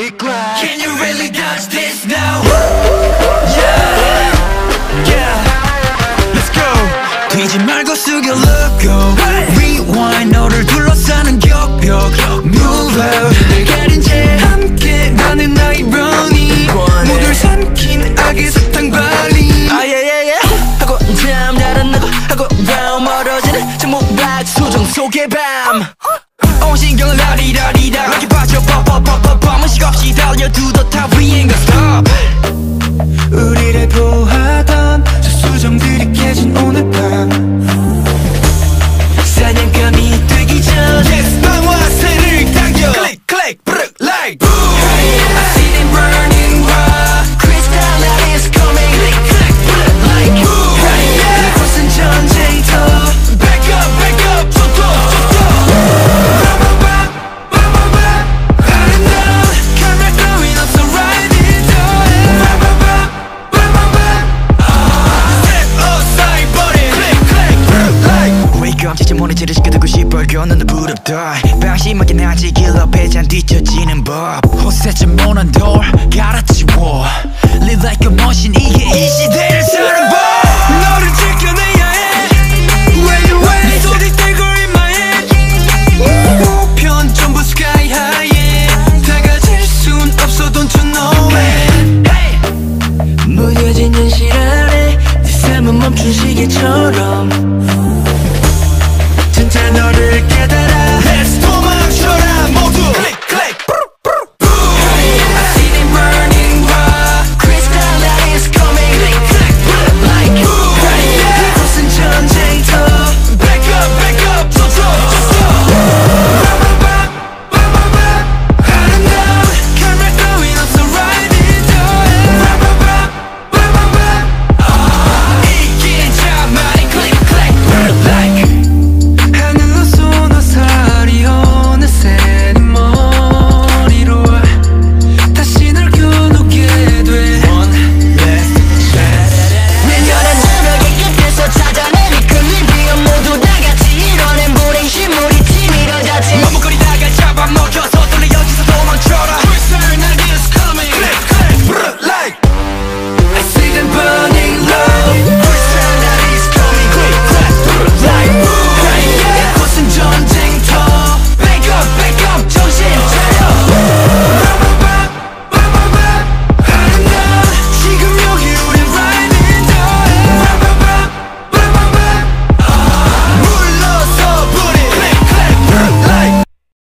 click clack. Can you really dance this now? Yeah, yeah. Let's go. 뛰지 말고 숙여 look go. Rewind 너를 둘러싸는 격벽. Move out. 늘 가린 채 함께 나는 나의 running. 모두를 삼킨 악의 사탕발리. Ah yeah yeah yeah. 하고 잠 달아나고 하고 round 멀어지는 정모락 수정 속의 밤. 온 신경을 라리라리라 이렇게 빠져 뻔뻔뻔뻔뻔 문식 없이 달려 to the top we ain't gonna stop. 우리를 보하던 저 수정들이 깨진 오늘 밤 사냥감이 되기 전 Yes 방와 새를 당겨 Click click 브르 like boom I see them burning raw Crystal light is coming Click click 브르 like boom 이곳은 전쟁터 Back up 쏟아 깜짝이야 모니터를 시켜두고 시뻘 걷는 너 부럽다 방심하게 나지 길 앞에 잔 뒤처지는 법 호세점 모난 돌 갈아치워 Live like a machine 이게 이 시대를 사는 법